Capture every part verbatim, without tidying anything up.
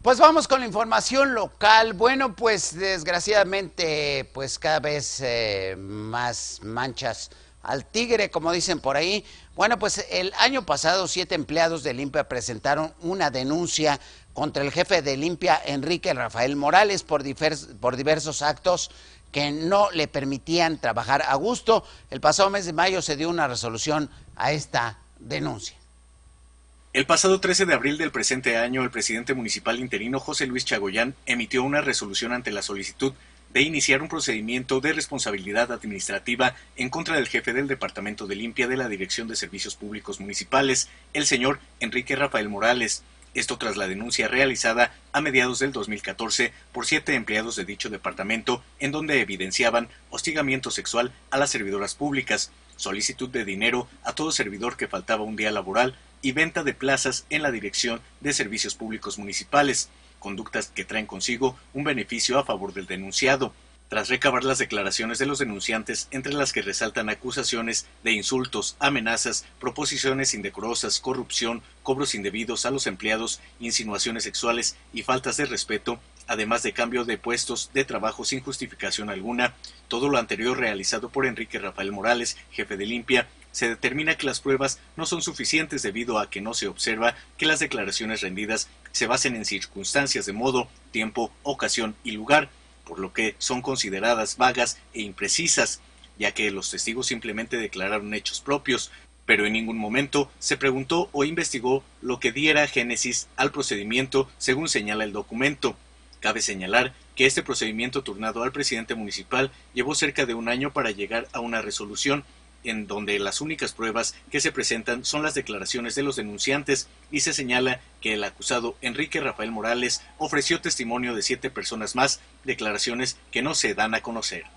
Pues vamos con la información local. Bueno, pues desgraciadamente, pues cada vez eh, más manchas al tigre, como dicen por ahí. Bueno, pues el año pasado siete empleados de Limpia presentaron una denuncia contra el jefe de Limpia, Enrique Rafael Morales, por, divers, por diversos actos que no le permitían trabajar a gusto. El pasado mes de mayo se dio una resolución a esta denuncia. El pasado trece de abril del presente año, el presidente municipal interino José Luis Chagoyán emitió una resolución ante la solicitud de iniciar un procedimiento de responsabilidad administrativa en contra del jefe del Departamento de Limpia de la Dirección de Servicios Públicos Municipales, el señor Enrique Rafael Morales. Esto tras la denuncia realizada a mediados del dos mil catorce por siete empleados de dicho departamento, en donde evidenciaban hostigamiento sexual a las servidoras públicas, solicitud de dinero a todo servidor que faltaba un día laboral y venta de plazas en la Dirección de Servicios Públicos Municipales, conductas que traen consigo un beneficio a favor del denunciado. Tras recabar las declaraciones de los denunciantes, entre las que resaltan acusaciones de insultos, amenazas, proposiciones indecorosas, corrupción, cobros indebidos a los empleados, insinuaciones sexuales y faltas de respeto, además de cambio de puestos de trabajo sin justificación alguna, todo lo anterior realizado por Enrique Rafael Morales, jefe de Limpia, se determina que las pruebas no son suficientes debido a que no se observa que las declaraciones rendidas se basen en circunstancias de modo, tiempo, ocasión y lugar, por lo que son consideradas vagas e imprecisas, ya que los testigos simplemente declararon hechos propios, pero en ningún momento se preguntó o investigó lo que diera génesis al procedimiento según señala el documento. Cabe señalar que este procedimiento turnado al presidente municipal llevó cerca de un año para llegar a una resolución, en donde las únicas pruebas que se presentan son las declaraciones de los denunciantes y se señala que el acusado Enrique Rafael Morales ofreció testimonio de siete personas más, declaraciones que no se dan a conocer.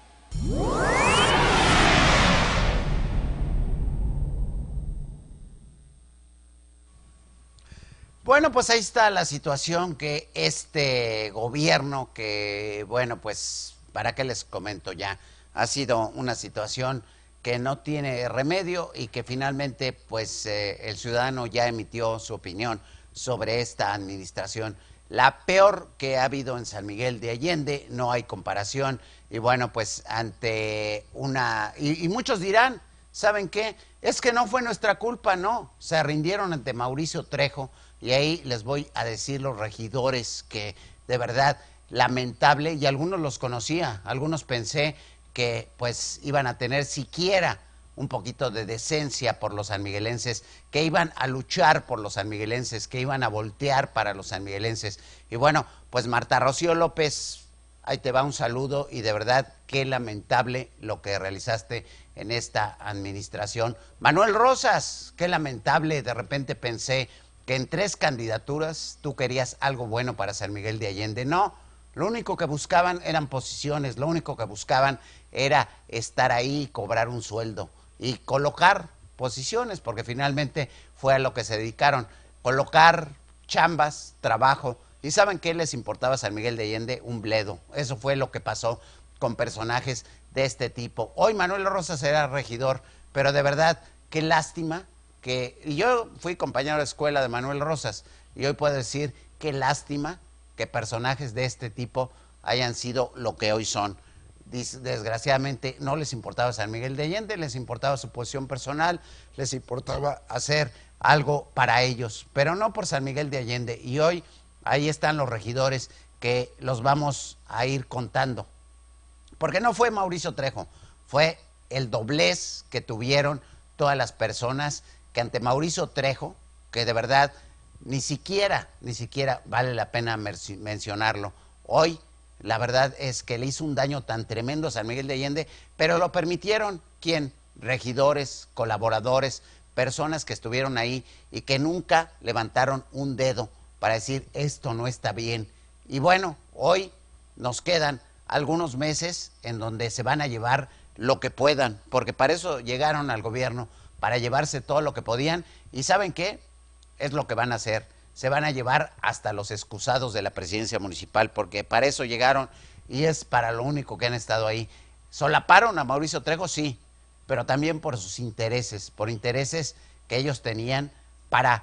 Bueno, pues ahí está la situación que este gobierno, que bueno, pues para qué les comento ya, ha sido una situación que no tiene remedio y que finalmente pues eh, el ciudadano ya emitió su opinión sobre esta administración. La peor que ha habido en San Miguel de Allende, no hay comparación. Y bueno, pues ante una... Y, y muchos dirán, ¿saben qué? Es que no fue nuestra culpa, no. Se rindieron ante Mauricio Trejo y ahí les voy a decir los regidores que de verdad lamentable, y algunos los conocía, algunos pensé que pues iban a tener siquiera un poquito de decencia por los sanmiguelenses, que iban a luchar por los sanmiguelenses, que iban a voltear para los sanmiguelenses. Y bueno, pues Marta Rocío López, ahí te va un saludo y de verdad qué lamentable lo que realizaste en esta administración. Manuel Rosas, qué lamentable, de repente pensé que en tres candidaturas tú querías algo bueno para San Miguel de Allende. No, lo único que buscaban eran posiciones, lo único que buscaban era estar ahí, cobrar un sueldo y colocar posiciones, porque finalmente fue a lo que se dedicaron, colocar chambas, trabajo. ¿Y saben qué les importaba a San Miguel de Allende? Un bledo. Eso fue lo que pasó con personajes de este tipo. Hoy Manuel Rosas era regidor, pero de verdad, qué lástima que... Y yo fui compañero de escuela de Manuel Rosas, y hoy puedo decir, qué lástima que personajes de este tipo hayan sido lo que hoy son. Desgraciadamente no les importaba San Miguel de Allende, les importaba su posición personal, les importaba hacer algo para ellos, pero no por San Miguel de Allende. Y hoy ahí están los regidores que los vamos a ir contando. Porque no fue Mauricio Trejo, fue el doblez que tuvieron todas las personas que ante Mauricio Trejo, que de verdad ni siquiera, ni siquiera vale la pena mencionarlo, hoy la verdad es que le hizo un daño tan tremendo a San Miguel de Allende, pero lo permitieron, ¿quién? Regidores, colaboradores, personas que estuvieron ahí y que nunca levantaron un dedo para decir esto no está bien. Y bueno, hoy nos quedan algunos meses en donde se van a llevar lo que puedan, porque para eso llegaron al gobierno, para llevarse todo lo que podían. ¿Y saben qué? Es lo que van a hacer. Se van a llevar hasta los excusados de la presidencia municipal, porque para eso llegaron y es para lo único que han estado ahí. ¿Solaparon a Mauricio Trejo? Sí, pero también por sus intereses, por intereses que ellos tenían para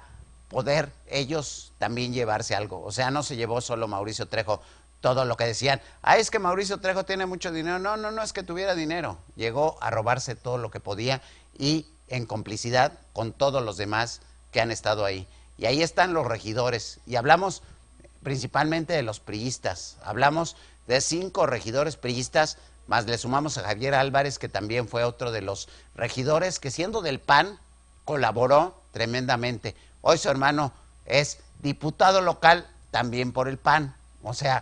poder ellos también llevarse algo. O sea, no se llevó solo Mauricio Trejo todo lo que decían. Ah, es que Mauricio Trejo tiene mucho dinero. No, no, no es que tuviera dinero. Llegó a robarse todo lo que podía y en complicidad con todos los demás que han estado ahí. Y ahí están los regidores. Y hablamos principalmente de los priistas. Hablamos de cinco regidores priistas, más le sumamos a Javier Álvarez, que también fue otro de los regidores que, siendo del P A N, colaboró tremendamente. Hoy su hermano es diputado local también por el P A N. O sea,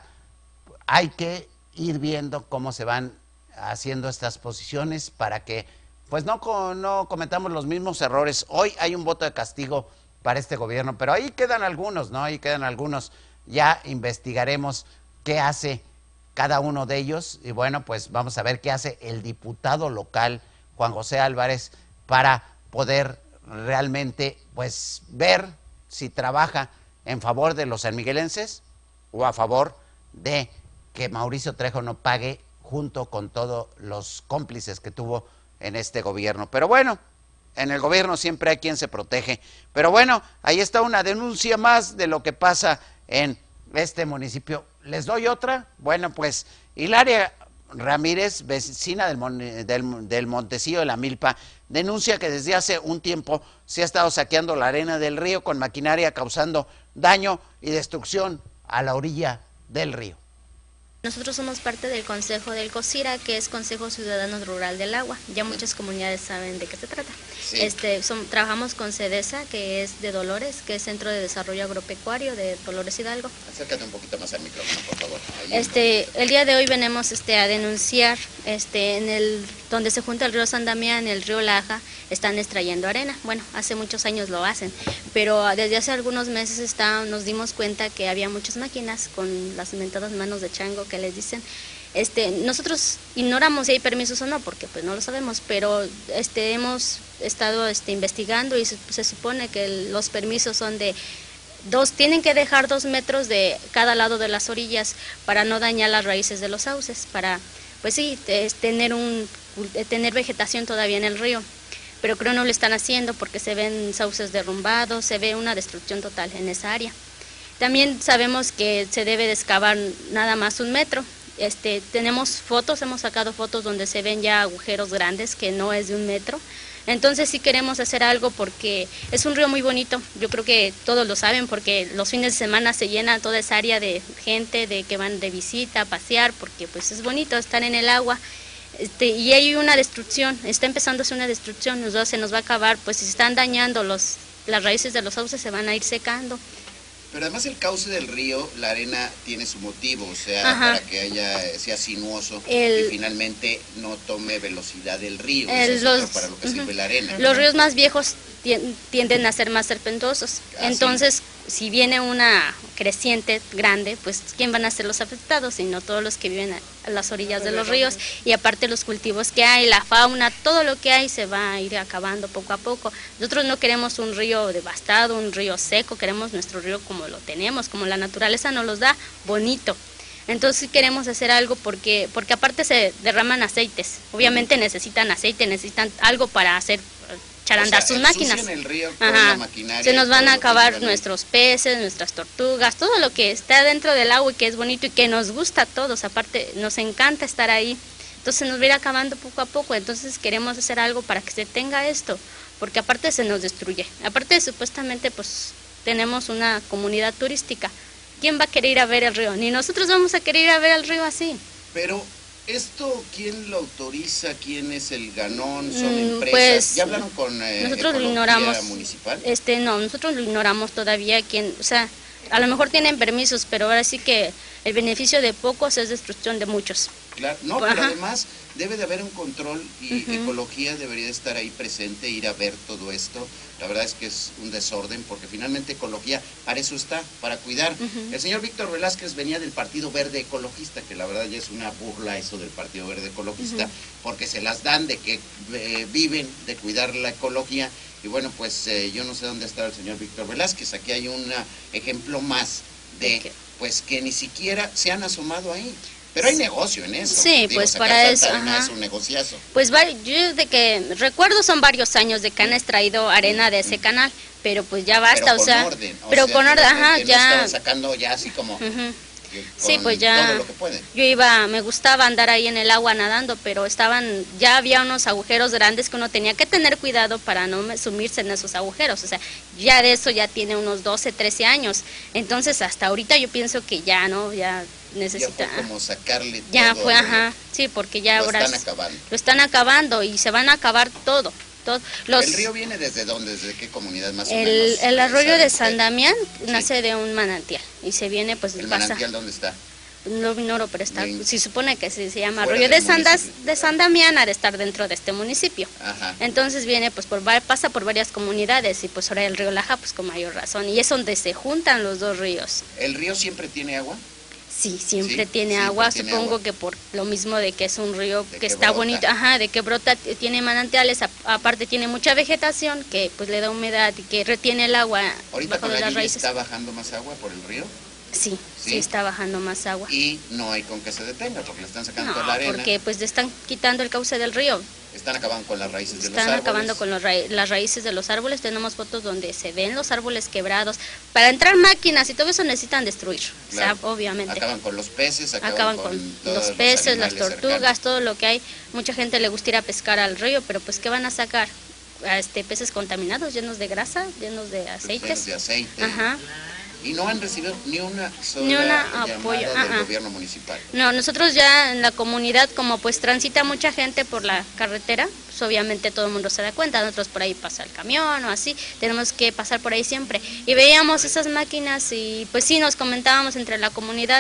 hay que ir viendo cómo se van haciendo estas posiciones para que pues no, no cometamos los mismos errores. Hoy hay un voto de castigo para este gobierno, pero ahí quedan algunos, ¿no? Ahí quedan algunos. Ya investigaremos qué hace cada uno de ellos y bueno, pues vamos a ver qué hace el diputado local Juan José Álvarez para poder realmente pues ver si trabaja en favor de los sanmiguelenses o a favor de que Mauricio Trejo no pague junto con todos los cómplices que tuvo en este gobierno. Pero bueno, en el gobierno siempre hay quien se protege. Pero bueno, ahí está una denuncia más de lo que pasa en este municipio. ¿Les doy otra? Bueno, pues Hilaria Ramírez, vecina del, del, del Montecillo de la Milpa, denuncia que desde hace un tiempo se ha estado saqueando la arena del río con maquinaria, causando daño y destrucción a la orilla del río. Nosotros somos parte del Consejo del COSIRA, que es Consejo Ciudadano Rural del Agua. Ya muchas comunidades saben de qué se trata. Sí. Este, son, trabajamos con CEDESA, que es de Dolores, que es Centro de Desarrollo Agropecuario de Dolores Hidalgo. Acércate un poquito más al micrófono, por favor. Ahí este, el día de hoy venimos este, a denunciar este, en el donde se junta el río San Damián, el río Laja, están extrayendo arena. Bueno, hace muchos años lo hacen, pero desde hace algunos meses está, nos dimos cuenta que había muchas máquinas con las inventadas manos de chango que les dicen. Este, nosotros ignoramos si hay permisos o no, porque pues no lo sabemos, pero este, hemos estado este, investigando y se, se supone que el, los permisos son de dos, tienen que dejar dos metros de cada lado de las orillas para no dañar las raíces de los sauces, para, pues sí, es tener, un, tener vegetación todavía en el río. Pero creo no lo están haciendo porque se ven sauces derrumbados, se ve una destrucción total en esa área. También sabemos que se debe de excavar nada más un metro. Este, tenemos fotos, hemos sacado fotos donde se ven ya agujeros grandes que no es de un metro. Entonces sí queremos hacer algo porque es un río muy bonito. Yo creo que todos lo saben porque los fines de semana se llena toda esa área de gente de que van de visita a pasear porque pues es bonito estar en el agua. Este, y hay una destrucción, está empezando a hacer una destrucción, nos, se nos va a acabar, pues si se están dañando los, las raíces de los sauces se van a ir secando. Pero además el cauce del río, la arena tiene su motivo, o sea, Ajá. para que haya sea sinuoso el, y finalmente no tome velocidad del río, el, eso es los, para lo que uh-huh. sirve la arena. Los ríos más viejos tienden a ser más serpentosos, ah, entonces ¿sí? Si viene una creciente grande, pues ¿quién van a ser los afectados? Sino todos los que viven a las orillas de los ríos y aparte los cultivos que hay, la fauna, todo lo que hay se va a ir acabando poco a poco. Nosotros no queremos un río devastado, un río seco, queremos nuestro río como lo tenemos, como la naturaleza nos los da, bonito. Entonces sí queremos hacer algo porque, porque aparte se derraman aceites, obviamente necesitan aceite, necesitan algo para hacer echar a andar o sea, sus máquinas. El río Ajá. Se nos van a acabar nuestros peces, nuestras tortugas, todo lo que está dentro del agua y que es bonito y que nos gusta a todos, aparte nos encanta estar ahí. Entonces nos va a ir acabando poco a poco, entonces queremos hacer algo para que se tenga esto, porque aparte se nos destruye. Aparte supuestamente pues tenemos una comunidad turística. ¿Quién va a querer ir a ver el río? Ni nosotros vamos a querer ir a ver el río así. Pero ¿esto quién lo autoriza? ¿Quién es el ganón? ¿Son Mm, empresas? pues, ¿Ya hablaron con eh, nosotros lo Ecología ignoramos. Municipal? Este, no, nosotros lo ignoramos todavía. Quien, o sea, a lo mejor tienen permisos, pero ahora sí que el beneficio de pocos es destrucción de muchos. Claro, no, Ajá. pero además debe de haber un control y Uh-huh. Ecología debería estar ahí presente, ir a ver todo esto. La verdad es que es un desorden porque finalmente Ecología para eso está, para cuidar. Uh-huh. El señor Víctor Velázquez venía del Partido Verde Ecologista, que la verdad ya es una burla eso del Partido Verde Ecologista, uh-huh. porque se las dan de que eh, viven de cuidar la ecología. Y bueno, pues eh, yo no sé dónde está el señor Víctor Velázquez. Aquí hay un ejemplo más de, pues que ni siquiera se han asomado ahí. Pero hay negocio en eso. Sí, Digo, pues sacar para tanta eso, arena ajá. es un negociazo. Pues yo de que recuerdo son varios años de que han extraído arena de ese canal, pero pues ya basta, pero o con sea, orden, o pero sea, con orden, ajá, no ya. estaban sacando ya así como Uh-huh. que Sí, con pues ya. todo lo que pueden. Yo iba, me gustaba andar ahí en el agua nadando, pero estaban, ya había unos agujeros grandes que uno tenía que tener cuidado para no sumirse en esos agujeros. O sea, ya de eso ya tiene unos doce, trece años. Entonces, hasta ahorita yo pienso que ya, ¿no? Ya necesita. Ya fue como sacarle Ya todo, fue, ¿no? ajá. Sí, porque ya Lo ahora están es- acabando. lo están acabando y se van a acabar todo. todo. Los, ¿El río viene desde dónde? ¿Desde qué comunidad más o el, menos? el arroyo ¿Saben de ustedes? San Damián Sí. nace de un manantial y se viene, pues ¿El pasa. manantial dónde está? No ignoro, pero está, Bien. se supone que se, se llama Fuera Arroyo del de San, Das- municipio. de San Damián, ha de estar dentro de este municipio. Ajá. Entonces viene, pues por va- pasa por varias comunidades y pues ahora el río Laja, pues con mayor razón. Y es donde se juntan los dos ríos. ¿El río siempre tiene agua? Sí, siempre Sí, tiene siempre agua, tiene supongo agua. que por lo mismo de que es un río De que, que está brota. bonito, ajá, de que brota, t- tiene manantiales, a- aparte tiene mucha vegetación que pues le da humedad y que retiene el agua Ahorita bajo con de la las lluvia raíces. está bajando más agua por el río Sí, sí, Sí. está bajando más agua. y no hay con que se detenga porque le están sacando toda No, la arena. porque pues le están quitando el cauce del río. Están acabando con las raíces de los Están árboles. acabando con los ra- las raíces de los árboles. Tenemos fotos donde se ven los árboles quebrados. Para entrar máquinas y todo eso necesitan destruir. Claro. O sea, obviamente. Acaban con los peces, acaban, Acaban con, con todos los peces, las animales tortugas, cercanos. todo lo que hay. Mucha gente le gusta ir a pescar al río, pero pues ¿qué van a sacar? A Este, peces contaminados, llenos de grasa, llenos de Llenos aceites. de aceite. Ajá. Y no han recibido ni una sola Ni una llamada apoyo, del ajá. gobierno municipal. No, nosotros ya en la comunidad, como pues transita mucha gente por la carretera, pues obviamente todo el mundo se da cuenta, nosotros por ahí pasa el camión o así, tenemos que pasar por ahí siempre. Y veíamos esas máquinas y pues sí nos comentábamos entre la comunidad,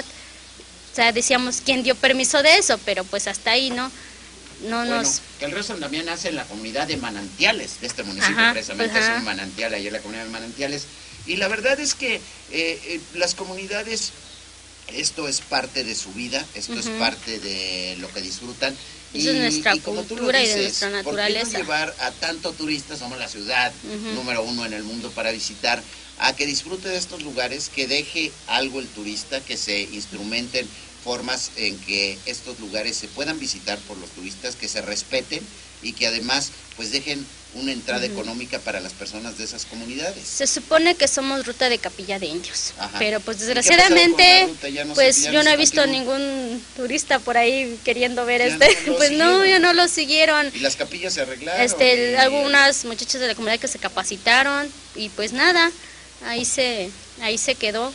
o sea, decíamos quién dio permiso de eso, pero pues hasta ahí no, no Bueno, nos... que el río San Damián nace en la comunidad de Manantiales de este municipio, Ajá, precisamente pues, es ajá. un manantial ahí en la comunidad de Manantiales. Y la verdad es que eh, eh, las comunidades, esto es parte de su vida, esto es Ujú. parte de lo que disfrutan. Eso es nuestra como tú lo cultura y de dices, nuestra ¿por qué naturaleza? no llevar a tanto turista, somos la ciudad Ujú. número uno en el mundo para visitar, a que disfrute de estos lugares, que deje algo el turista, que se instrumenten formas en que estos lugares se puedan visitar por los turistas, que se respeten y que además pues dejen una entrada Ujú. económica para las personas de esas comunidades. Se supone que somos ruta de Capilla de Indios, Ajá. pero pues ¿Y qué ha desgraciadamente, pasado con la ruta? Ya no se- pues ya yo no no he se visto continúa. ningún turista por ahí queriendo ver Ya este, no lo pues no, siguieron. ya no lo siguieron. Y las capillas se arreglaron. Este, y- algunas muchachas de la comunidad que se capacitaron y pues nada, ahí se, ahí se quedó.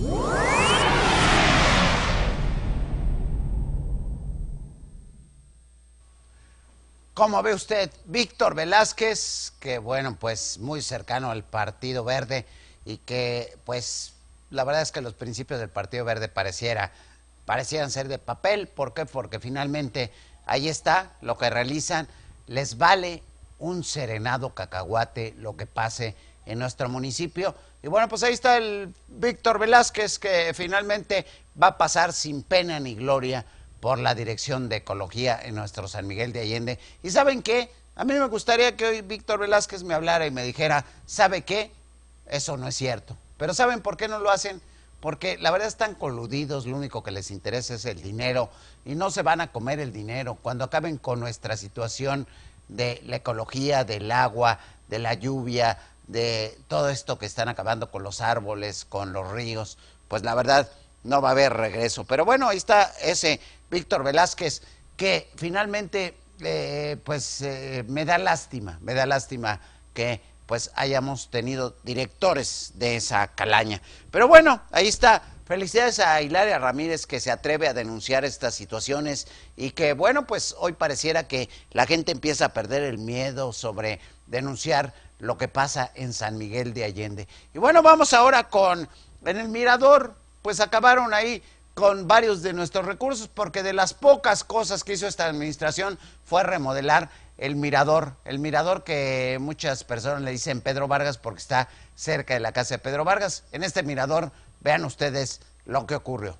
¿Cómo ve usted? Víctor Velázquez, que bueno, pues muy cercano al Partido Verde y que pues la verdad es que los principios del Partido Verde pareciera, parecieran ser de papel. ¿Por qué? Porque finalmente ahí está lo que realizan. Les vale un serenado cacahuate lo que pase en nuestro municipio. Y bueno, pues ahí está el Víctor Velázquez, que finalmente va a pasar sin pena ni gloria por la Dirección de Ecología en nuestro San Miguel de Allende. ¿Y saben qué? A mí me gustaría que hoy Víctor Velázquez me hablara y me dijera, ¿sabe qué? Eso no es cierto. Pero ¿saben por qué no lo hacen? Porque la verdad están coludidos, lo único que les interesa es el dinero y no se van a comer el dinero. Cuando acaben con nuestra situación de la ecología, del agua, de la lluvia, de todo esto que están acabando con los árboles, con los ríos, pues la verdad no va a haber regreso. Pero bueno, ahí está ese Víctor Velázquez que finalmente eh, pues eh, me da lástima, me da lástima que pues hayamos tenido directores de esa calaña. Pero bueno, ahí está. Felicidades a Hilaria Ramírez, que se atreve a denunciar estas situaciones y que, bueno, pues hoy pareciera que la gente empieza a perder el miedo sobre denunciar lo que pasa en San Miguel de Allende. Y bueno, vamos ahora con, en el Mirador, pues acabaron ahí con varios de nuestros recursos, porque de las pocas cosas que hizo esta administración fue remodelar el Mirador, el Mirador que muchas personas le dicen Pedro Vargas porque está cerca de la casa de Pedro Vargas. En este Mirador, vean ustedes lo que ocurrió.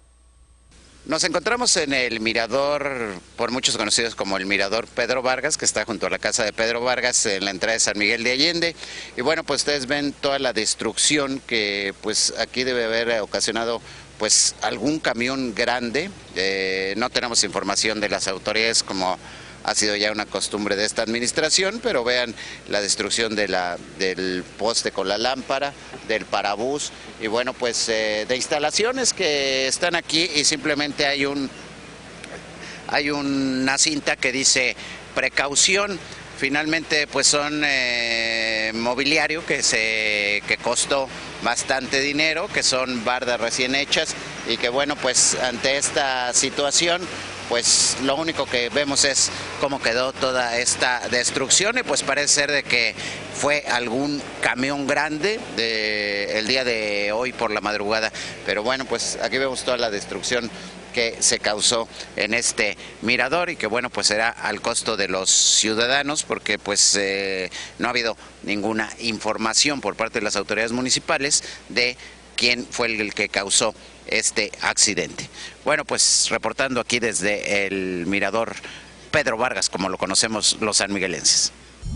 Nos encontramos en el Mirador, por muchos conocidos como el Mirador Pedro Vargas, que está junto a la casa de Pedro Vargas en la entrada de San Miguel de Allende. Y bueno, pues ustedes ven toda la destrucción que pues aquí debe haber ocasionado pues algún camión grande. Eh, no tenemos información de las autoridades como ha sido ya una costumbre de esta administración, pero vean la destrucción de la, del poste con la lámpara, del parabús y bueno, pues eh, de instalaciones que están aquí y simplemente hay un hay una cinta que dice precaución. Finalmente pues son eh, mobiliario que, se, que costó bastante dinero, que son bardas recién hechas y que bueno, pues ante esta situación pues lo único que vemos es cómo quedó toda esta destrucción y pues parece ser de que fue algún camión grande de, el día de hoy por la madrugada, pero bueno, pues aquí vemos toda la destrucción que se causó en este mirador y que bueno, pues será al costo de los ciudadanos porque pues eh, no ha habido ninguna información por parte de las autoridades municipales de quién fue el que causó este accidente. Bueno, pues reportando aquí desde el mirador Pedro Vargas, como lo conocemos los sanmiguelenses.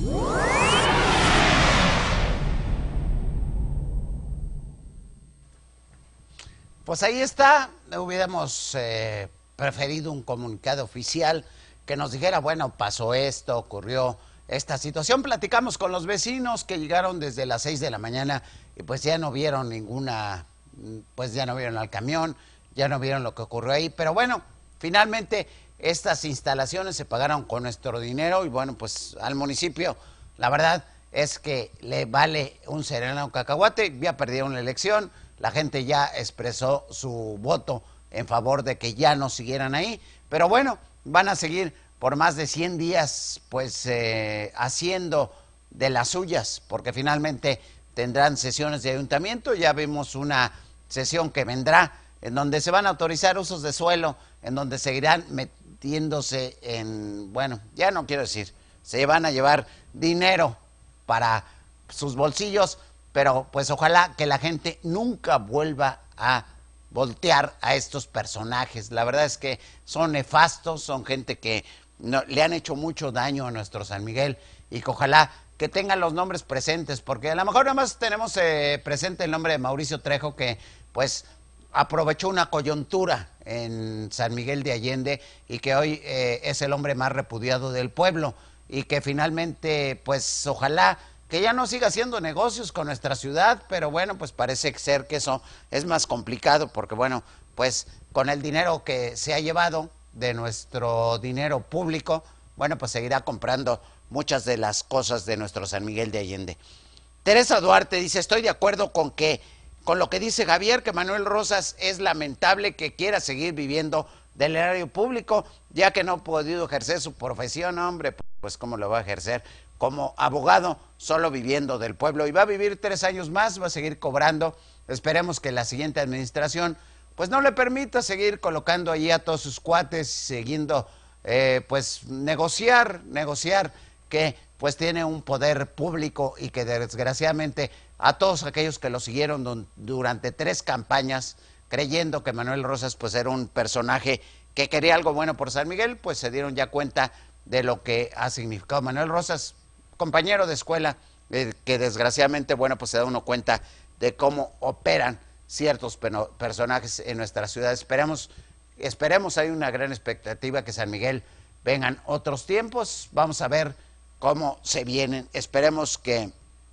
Pues ahí está, hubiéramos eh, preferido un comunicado oficial que nos dijera, bueno, pasó esto, ocurrió esta situación. Platicamos con los vecinos que llegaron desde las seis de la mañana y pues ya no vieron ninguna, pues ya no vieron al camión, ya no vieron lo que ocurrió ahí, pero bueno, finalmente estas instalaciones se pagaron con nuestro dinero y bueno, pues al municipio la verdad es que le vale un sereno cacahuate. Ya perdieron la elección, la gente ya expresó su voto en favor de que ya no siguieran ahí, pero bueno, van a seguir por más de cien días pues eh, haciendo de las suyas, porque finalmente tendrán sesiones de ayuntamiento. Ya vimos una sesión que vendrá en donde se van a autorizar usos de suelo, en donde seguirán metiéndose en, bueno, ya no quiero decir, se van a llevar dinero para sus bolsillos, pero pues ojalá que la gente nunca vuelva a voltear a estos personajes. La verdad es que son nefastos, son gente que no, le han hecho mucho daño a nuestro San Miguel y que ojalá que tengan los nombres presentes, porque a lo mejor nada más tenemos eh, presente el nombre de Mauricio Trejo, que pues aprovechó una coyuntura en San Miguel de Allende y que hoy eh, es el hombre más repudiado del pueblo y que finalmente pues ojalá que ya no siga haciendo negocios con nuestra ciudad, pero bueno, pues parece ser que eso es más complicado porque bueno, pues con el dinero que se ha llevado de nuestro dinero público, bueno, pues seguirá comprando muchas de las cosas de nuestro San Miguel de Allende. Teresa Duarte dice, estoy de acuerdo con que con lo que dice Javier, que Manuel Rosas es lamentable que quiera seguir viviendo del erario público, ya que no ha podido ejercer su profesión. Hombre, pues cómo lo va a ejercer como abogado, solo viviendo del pueblo, y va a vivir tres años más, va a seguir cobrando. Esperemos que la siguiente administración pues no le permita seguir colocando allí a todos sus cuates, siguiendo eh, pues negociar, negociar que pues tiene un poder público y que desgraciadamente a todos aquellos que lo siguieron durante tres campañas creyendo que Manuel Rosas pues era un personaje que quería algo bueno por San Miguel, pues se dieron ya cuenta de lo que ha significado Manuel Rosas, compañero de escuela, eh, que desgraciadamente, bueno, pues se da uno cuenta de cómo operan ciertos personajes en nuestra ciudad. Esperemos, esperemos, hay una gran expectativa que San Miguel vengan otros tiempos, vamos a ver cómo se vienen, esperemos que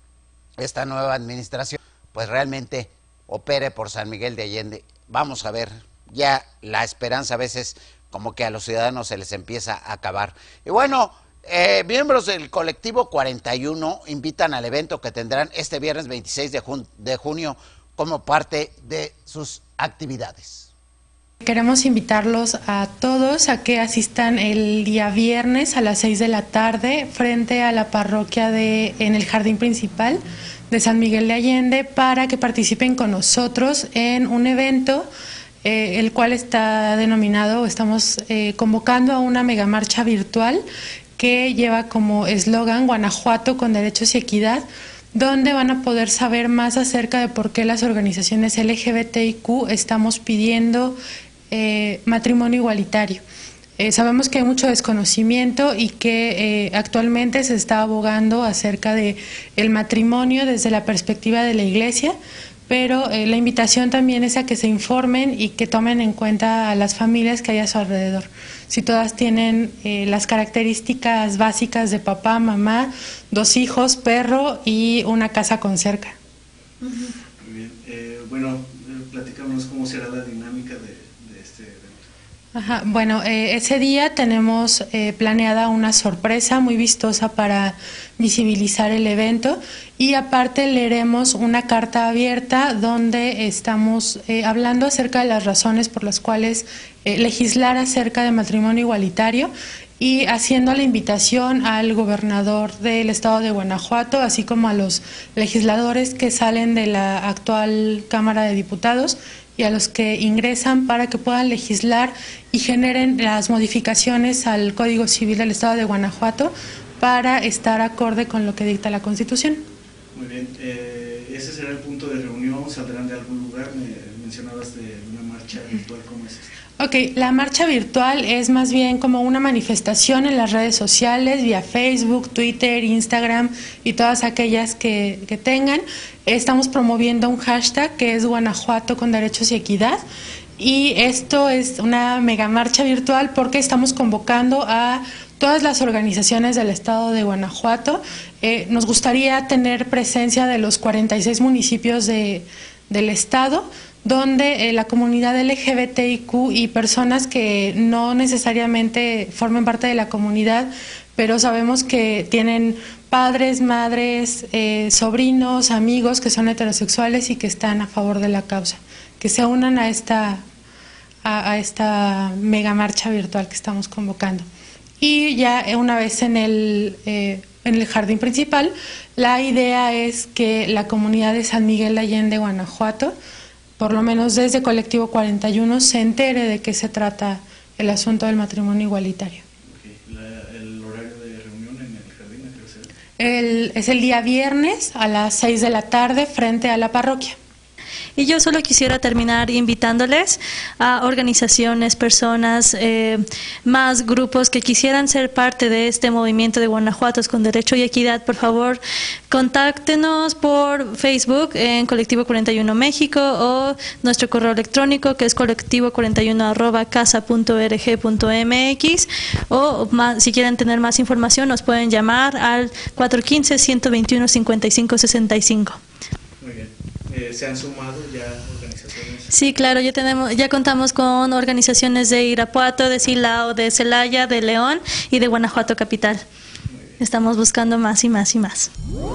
esta nueva administración pues realmente opere por San Miguel de Allende. Vamos a ver, ya la esperanza a veces como que a los ciudadanos se les empieza a acabar. Y bueno, eh, miembros del colectivo cuarenta y uno invitan al evento que tendrán este viernes veintiséis de, jun de junio como parte de sus actividades. Queremos invitarlos a todos a que asistan el día viernes a las seis de la tarde frente a la parroquia de en el jardín principal de San Miguel de Allende para que participen con nosotros en un evento eh, el cual está denominado, estamos eh, convocando a una megamarcha virtual que lleva como eslogan Guanajuato con derechos y equidad, donde van a poder saber más acerca de por qué las organizaciones L G B T I Q estamos pidiendo eh, matrimonio igualitario. Eh, sabemos que hay mucho desconocimiento y que eh, actualmente se está abogando acerca de el matrimonio desde la perspectiva de la Iglesia, pero eh, la invitación también es a que se informen y que tomen en cuenta a las familias que hay a su alrededor. Si todas tienen eh, las características básicas de papá, mamá, dos hijos, perro y una casa con cerca. Muy bien. Eh, bueno, platícanos cómo será la dinámica de, de este evento. Ajá, bueno, eh, ese día tenemos eh, planeada una sorpresa muy vistosa para visibilizar el evento y aparte leeremos una carta abierta donde estamos eh, hablando acerca de las razones por las cuales eh, legislar acerca de matrimonio igualitario y haciendo la invitación al gobernador del estado de Guanajuato, así como a los legisladores que salen de la actual Cámara de Diputados y a los que ingresan para que puedan legislar y generen las modificaciones al Código Civil del estado de Guanajuato para estar acorde con lo que dicta la Constitución. Muy bien, eh, ese será el punto de reunión, ¿saldrán de algún lugar? Me mencionabas de una marcha virtual, ¿cómo es esto? Ok, la marcha virtual es más bien como una manifestación en las redes sociales, vía Facebook, Twitter, Instagram y todas aquellas que, que tengan. Estamos promoviendo un hashtag que es Guanajuato con Derechos y Equidad y esto es una mega marcha virtual porque estamos convocando a todas las organizaciones del estado de Guanajuato. Eh, nos gustaría tener presencia de los cuarenta y seis municipios de, del estado, donde eh, la comunidad L G B T I Q y personas que no necesariamente formen parte de la comunidad, pero sabemos que tienen padres, madres, eh, sobrinos, amigos que son heterosexuales y que están a favor de la causa, que se unan a esta, a, a esta mega marcha virtual que estamos convocando. Y ya una vez en el, eh, en el jardín principal, la idea es que la comunidad de San Miguel de Allende, Guanajuato, por lo menos desde Colectivo cuarenta y uno, se entere de qué se trata el asunto del matrimonio igualitario. Okay. La, ¿El horario de reunión en el jardín a qué hora será? El, es el día viernes a las seis de la tarde frente a la parroquia. Y yo solo quisiera terminar invitándoles a organizaciones, personas, eh, más grupos que quisieran ser parte de este movimiento de Guanajuatos con Derecho y Equidad. Por favor, contáctenos por Facebook en Colectivo cuarenta y uno México o nuestro correo electrónico que es colectivo cuarenta y uno arroba casa punto org punto mx o más, si quieren tener más información nos pueden llamar al cuatro uno cinco, uno dos uno, cinco cinco seis cinco. Muy bien. Eh, ¿Se han sumado ya organizaciones? Sí, claro, ya tenemos, ya contamos con organizaciones de Irapuato, de Silao, de Celaya, de León y de Guanajuato capital. Estamos buscando más y más y más.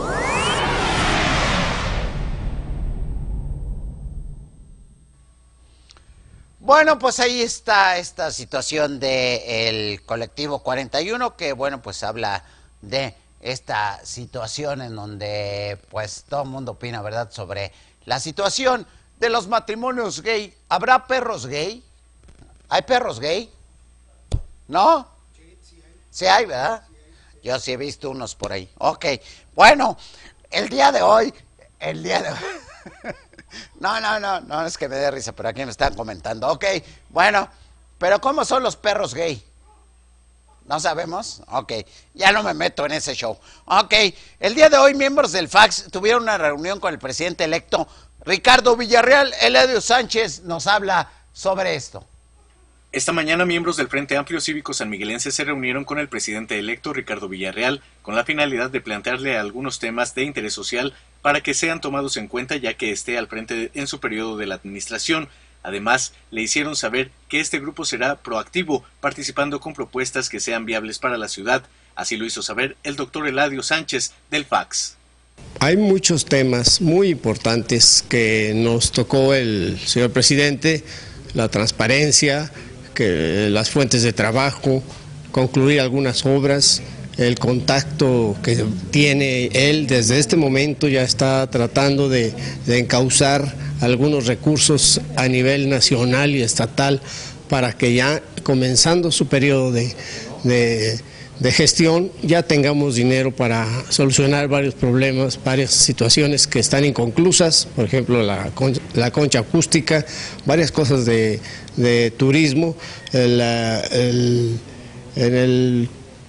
Bueno, pues ahí está esta situación del colectivo cuarenta y uno que, bueno, pues habla de esta situación en donde pues todo el mundo opina, ¿verdad?, sobre la situación de los matrimonios gay. ¿Habrá perros gay? ¿Hay perros gay? ¿No? Sí, sí hay. Sí hay, ¿verdad? Sí hay. Yo sí he visto unos por ahí. Ok, bueno, el día de hoy, el día de hoy... No, no, no, no es que me dé risa, pero aquí me están comentando. Ok, bueno, pero ¿cómo son los perros gay? ¿No sabemos? Ok, ya no me meto en ese show. Ok, el día de hoy miembros del F A X tuvieron una reunión con el presidente electo Ricardo Villarreal. Eladio Sánchez nos habla sobre esto. Esta mañana miembros del Frente Amplio Cívico Sanmiguelense se reunieron con el presidente electo Ricardo Villarreal con la finalidad de plantearle algunos temas de interés social para que sean tomados en cuenta ya que esté al frente en su periodo de la administración. Además, le hicieron saber que este grupo será proactivo, participando con propuestas que sean viables para la ciudad. Así lo hizo saber el doctor Eladio Sánchez del F A X. Hay muchos temas muy importantes que nos tocó el señor presidente, la transparencia, que las fuentes de trabajo, concluir algunas obras, el contacto que tiene él desde este momento ya está tratando de, de encauzar algunos recursos a nivel nacional y estatal para que ya comenzando su periodo de, de, de gestión ya tengamos dinero para solucionar varios problemas, varias situaciones que están inconclusas, por ejemplo la, la concha acústica, varias cosas de, de turismo, el, el, en el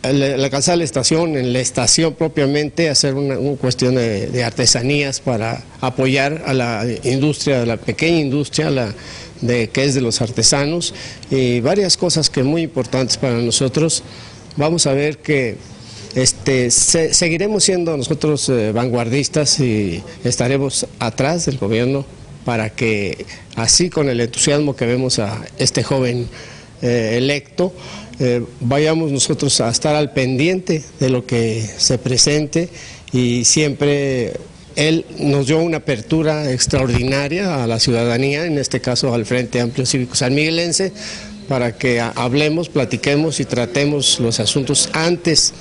la, la calzada de la estación, en la estación propiamente, hacer una, una cuestión de, de artesanías para apoyar a la industria, a la pequeña industria, la, de, que es de los artesanos, y varias cosas que muy importantes para nosotros. Vamos a ver que este, se, seguiremos siendo nosotros eh, vanguardistas y estaremos atrás del gobierno para que, así con el entusiasmo que vemos a este joven eh, electo, eh, vayamos nosotros a estar al pendiente de lo que se presente, y siempre él nos dio una apertura extraordinaria a la ciudadanía, en este caso al Frente Amplio Cívico Sanmiguelense, para que hablemos, platiquemos y tratemos los asuntos antes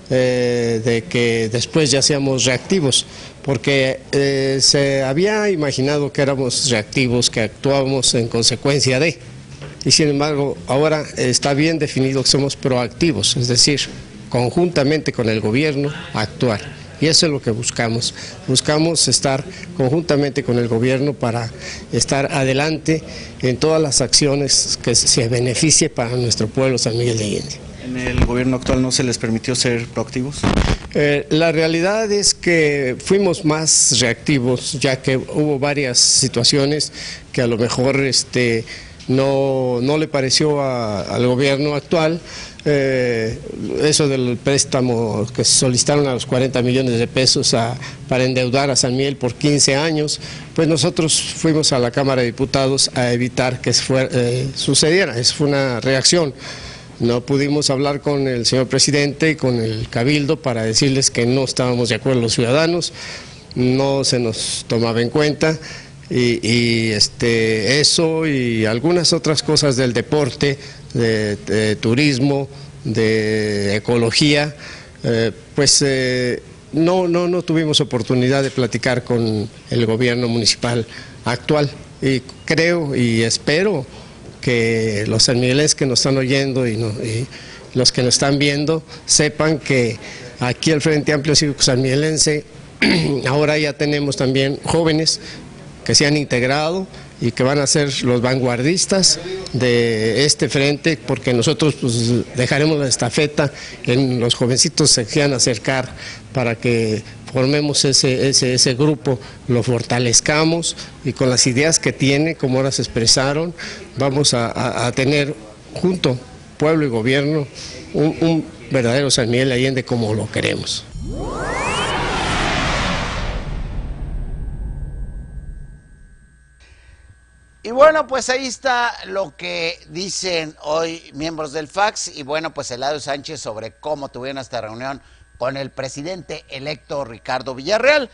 eh, de que después ya seamos reactivos, porque eh, se había imaginado que éramos reactivos, que actuábamos en consecuencia de, y sin embargo ahora está bien definido que somos proactivos, es decir, conjuntamente con el gobierno actuar. Y eso es lo que buscamos, buscamos estar conjuntamente con el gobierno para estar adelante en todas las acciones que se beneficie para nuestro pueblo San Miguel de Allende. ¿En el gobierno actual no se les permitió ser proactivos? Eh, la realidad es que fuimos más reactivos, ya que hubo varias situaciones que a lo mejor este, no, no le pareció a, al gobierno actual. Eh, eso del préstamo que se solicitaron a los cuarenta millones de pesos a, para endeudar a San Miguel por quince años, pues nosotros fuimos a la Cámara de Diputados a evitar que fuera, eh, sucediera. Eso fue una reacción. No pudimos hablar con el señor presidente y con el Cabildo para decirles que no estábamos de acuerdo los ciudadanos, no se nos tomaba en cuenta. Y, y este, eso y algunas otras cosas del deporte, de, de turismo, de ecología, eh, pues eh, no, no, no tuvimos oportunidad de platicar con el gobierno municipal actual, y creo y espero que los sanmiguelenses que nos están oyendo y, no, y los que nos están viendo sepan que aquí el Frente Amplio Cívico Sanmiguelense ahora ya tenemos también jóvenes que se han integrado y que van a ser los vanguardistas de este frente, porque nosotros pues, dejaremos la estafeta en los jovencitos se quieran acercar para que formemos ese, ese, ese grupo, lo fortalezcamos, y con las ideas que tiene, como ahora se expresaron, vamos a, a, a tener junto pueblo y gobierno un, un verdadero San Miguel de Allende como lo queremos. Y bueno, pues ahí está lo que dicen hoy miembros del F A X, y bueno, pues Eladio Sánchez sobre cómo tuvieron esta reunión con el presidente electo Ricardo Villarreal.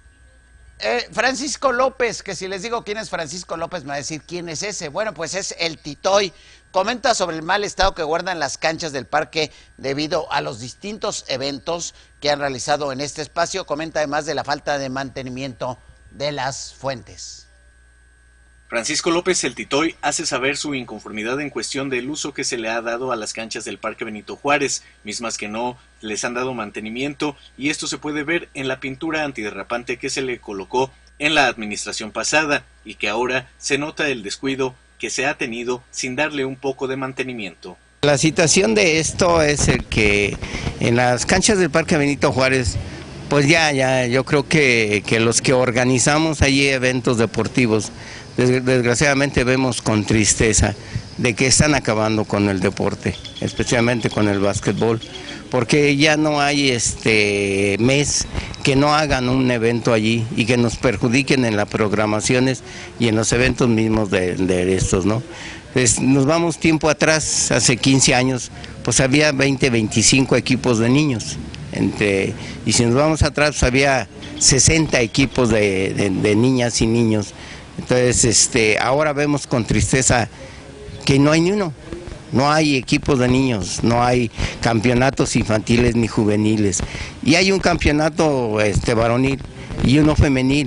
Eh, Francisco López, que si les digo quién es Francisco López me va a decir quién es ese. Bueno, pues es el Titoy. Comenta sobre el mal estado que guardan las canchas del parque debido a los distintos eventos que han realizado en este espacio. Comenta además de la falta de mantenimiento de las fuentes. Francisco López el Titoy hace saber su inconformidad en cuestión del uso que se le ha dado a las canchas del Parque Benito Juárez, mismas que no les han dado mantenimiento, y esto se puede ver en la pintura antiderrapante que se le colocó en la administración pasada y que ahora se nota el descuido que se ha tenido sin darle un poco de mantenimiento. La situación de esto es el que en las canchas del Parque Benito Juárez, pues ya, ya, yo creo que, que los que organizamos allí eventos deportivos, desgraciadamente vemos con tristeza de que están acabando con el deporte, especialmente con el básquetbol, porque ya no hay este mes que no hagan un evento allí y que nos perjudiquen en las programaciones y en los eventos mismos de, de estos, ¿no? Pues nos vamos tiempo atrás, hace quince años, pues había veinte, veinticinco equipos de niños, entre, y si nos vamos atrás, pues había sesenta equipos de, de, de niñas y niños. Entonces, este, ahora vemos con tristeza que no hay ni uno, no hay equipos de niños, no hay campeonatos infantiles ni juveniles, y hay un campeonato este, varonil y uno femenil,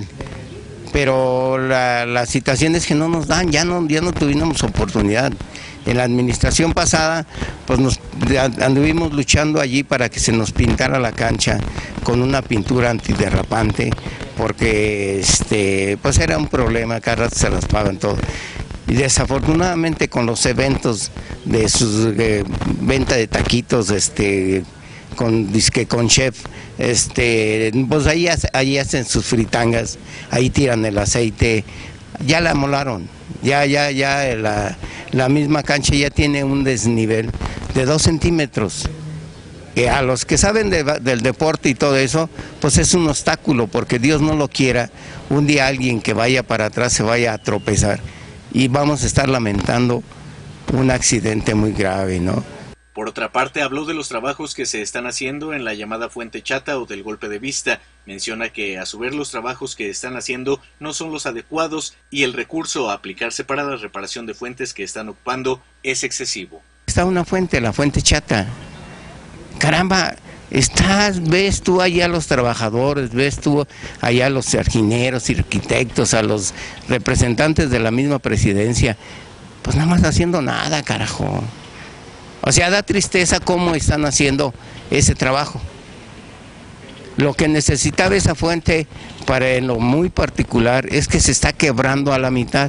pero la, la situación es que no nos dan, ya no, ya no tuvimos oportunidad. En la administración pasada, pues nos anduvimos luchando allí para que se nos pintara la cancha con una pintura antiderrapante, porque este, pues era un problema, cada rato se raspaban todo. Y desafortunadamente con los eventos de su eh, venta de taquitos, este, con disque con chef, este, pues ahí, ahí hacen sus fritangas, ahí tiran el aceite, ya la amolaron, ya, ya, ya la, la misma cancha ya tiene un desnivel de dos centímetros. Que a los que saben de, del deporte y todo eso, pues es un obstáculo, porque Dios no lo quiera, un día alguien que vaya para atrás se vaya a tropezar y vamos a estar lamentando un accidente muy grave, ¿no? Por otra parte, habló de los trabajos que se están haciendo en la llamada Fuente Chata o del golpe de vista. Menciona que a su ver los trabajos que están haciendo no son los adecuados y el recurso a aplicarse para la reparación de fuentes que están ocupando es excesivo. Está una fuente, la Fuente Chata. Caramba, estás, ves tú allá a los trabajadores, ves tú allá a los jardineros y arquitectos, a los representantes de la misma presidencia, pues nada más haciendo nada, carajo. O sea, da tristeza cómo están haciendo ese trabajo. Lo que necesitaba esa fuente, para lo muy particular, es que se está quebrando a la mitad.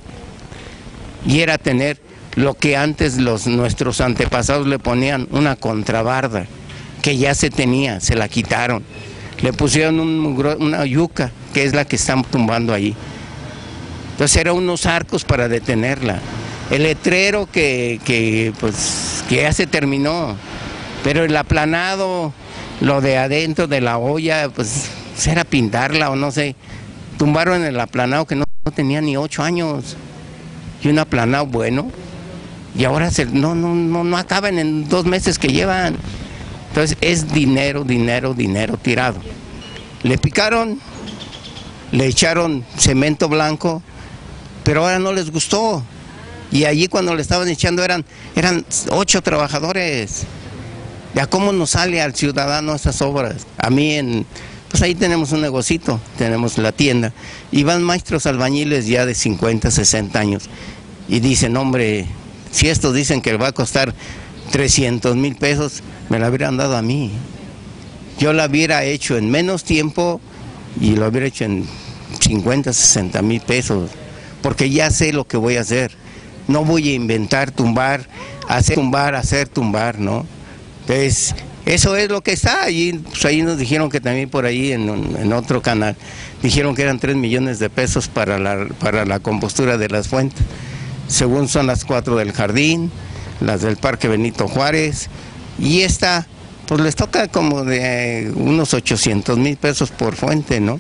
Y era tener lo que antes los, nuestros antepasados le ponían, una contrabarda, que ya se tenía, se la quitaron. Le pusieron un, una yuca, que es la que están tumbando ahí. Entonces eran unos arcos para detenerla. El letrero que, que, pues, que ya se terminó, pero el aplanado, lo de adentro de la olla, pues era pintarla o no sé. Tumbaron el aplanado que no, no tenía ni ocho años, y un aplanado bueno, y ahora se, no, no, no, no acaban en dos meses que llevan. Entonces es dinero, dinero, dinero tirado. Le picaron, le echaron cemento blanco, pero ahora no les gustó. Y allí cuando le estaban echando eran, eran ocho trabajadores. ¿Ya cómo nos sale al ciudadano esas obras? A mí, en, pues ahí tenemos un negocito, tenemos la tienda, y van maestros albañiles ya de cincuenta, sesenta años, y dicen, hombre, si estos dicen que va a costar trescientos mil pesos, me la hubieran dado a mí. Yo la hubiera hecho en menos tiempo y lo hubiera hecho en cincuenta, sesenta mil pesos, porque ya sé lo que voy a hacer. No voy a inventar, tumbar, hacer tumbar, hacer tumbar, ¿no? Entonces, eso es lo que está. Allí, pues ahí nos dijeron que también por ahí en, en otro canal, dijeron que eran tres millones de pesos para la, para la compostura de las fuentes. Según son las cuatro del jardín, las del Parque Benito Juárez, y esta, pues les toca como de unos ochocientos mil pesos por fuente, ¿no?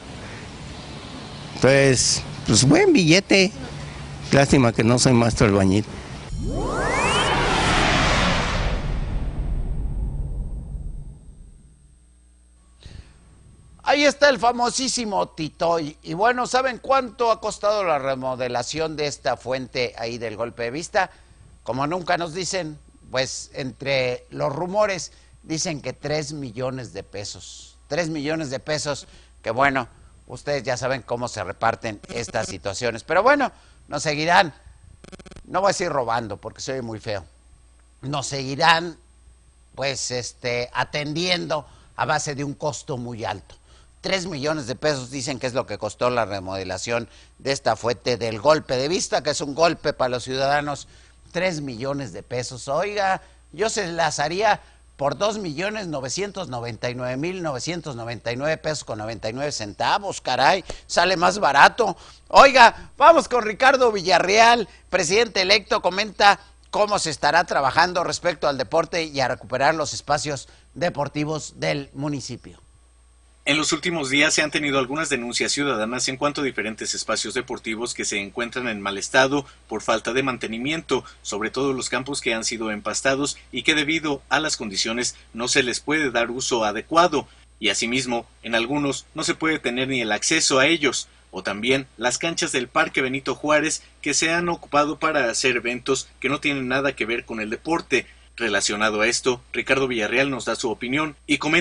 Entonces, pues buen billete. Lástima que no soy maestro albañil. Ahí está el famosísimo Titoy. Y bueno, ¿saben cuánto ha costado la remodelación de esta fuente ahí del golpe de vista? Como nunca nos dicen, pues entre los rumores dicen que tres millones de pesos. Tres millones de pesos, que bueno, ustedes ya saben cómo se reparten estas situaciones. Pero bueno, nos seguirán, no voy a decir robando porque soy muy feo, nos seguirán pues este atendiendo a base de un costo muy alto. Tres millones de pesos dicen que es lo que costó la remodelación de esta fuente del golpe de vista, que es un golpe para los ciudadanos. Tres millones de pesos, oiga, yo se las haría por dos millones novecientos noventa y nueve mil novecientos noventa y nueve pesos con noventa y nueve centavos, caray, sale más barato. Oiga, vamos con Ricardo Villarreal, presidente electo, comenta cómo se estará trabajando respecto al deporte y a recuperar los espacios deportivos del municipio. En los últimos días se han tenido algunas denuncias ciudadanas en cuanto a diferentes espacios deportivos que se encuentran en mal estado por falta de mantenimiento, sobre todo los campos que han sido empastados y que debido a las condiciones no se les puede dar uso adecuado, y asimismo, en algunos no se puede tener ni el acceso a ellos, o también las canchas del Parque Benito Juárez que se han ocupado para hacer eventos que no tienen nada que ver con el deporte. Relacionado a esto, Ricardo Villarreal nos da su opinión y comenta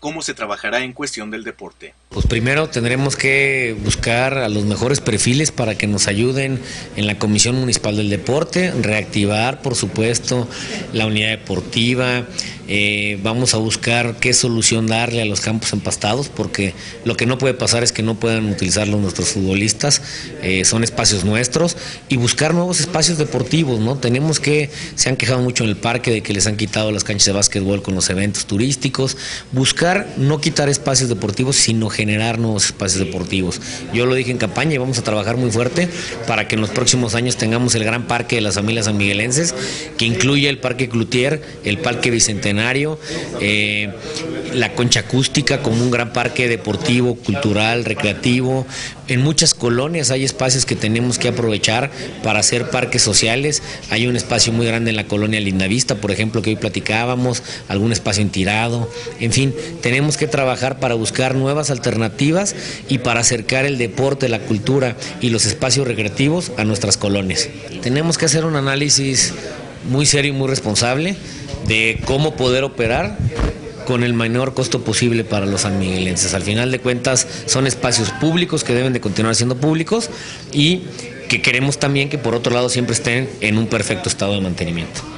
cómo se trabajará en cuestión del deporte. Pues primero tendremos que buscar a los mejores perfiles para que nos ayuden en la Comisión Municipal del Deporte, reactivar, por supuesto, la unidad deportiva. Eh, vamos a buscar qué solución darle a los campos empastados, porque lo que no puede pasar es que no puedan utilizarlos nuestros futbolistas, eh, son espacios nuestros, y buscar nuevos espacios deportivos, ¿no? Tenemos que, se han quejado mucho en el parque de que les han quitado las canchas de básquetbol con los eventos turísticos, buscar no quitar espacios deportivos, sino generar nuevos espacios deportivos. Yo lo dije en campaña y vamos a trabajar muy fuerte para que en los próximos años tengamos el gran parque de las familias sanmiguelenses, que incluye el Parque Cloutier, el Parque Bicentenario, Eh, la Concha Acústica como un gran parque deportivo, cultural, recreativo. En muchas colonias hay espacios que tenemos que aprovechar para hacer parques sociales. Hay un espacio muy grande en la colonia Lindavista, por ejemplo, que hoy platicábamos, algún espacio en Tirado. En fin, tenemos que trabajar para buscar nuevas alternativas y para acercar el deporte, la cultura y los espacios recreativos a nuestras colonias. Tenemos que hacer un análisis muy serio y muy responsable de cómo poder operar con el menor costo posible para los sanmiguelenses. Al final de cuentas son espacios públicos que deben de continuar siendo públicos y que queremos también que por otro lado siempre estén en un perfecto estado de mantenimiento.